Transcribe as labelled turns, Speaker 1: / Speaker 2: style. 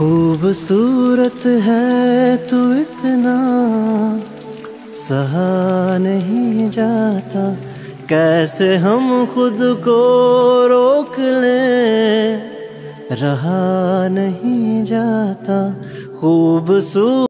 Speaker 1: खूबसूरत है तू इतना, सहा नहीं जाता। कैसे हम खुद को रोक लें, रहा नहीं जाता। खूबसूरत